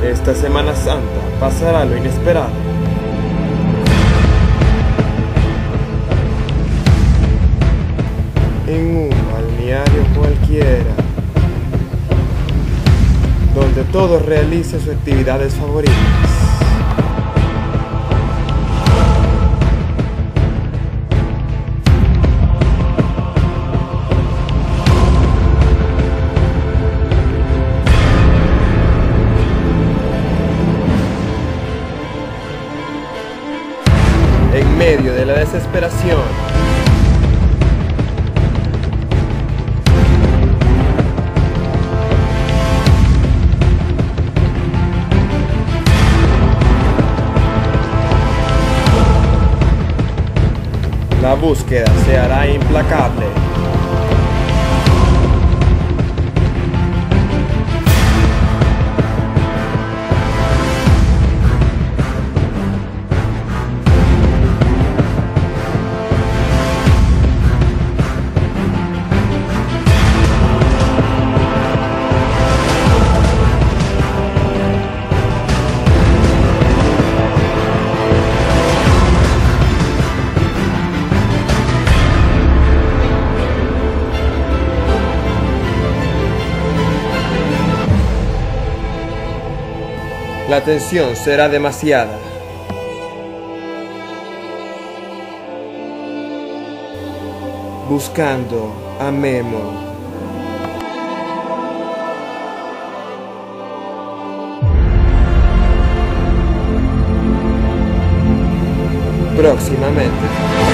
Esta Semana Santa pasará lo inesperado. En un balneario cualquiera, donde todos realicen sus actividades favoritas. En medio de la desesperación, la búsqueda se hará implacable. La tensión será demasiada. Buscando a Memo. Próximamente.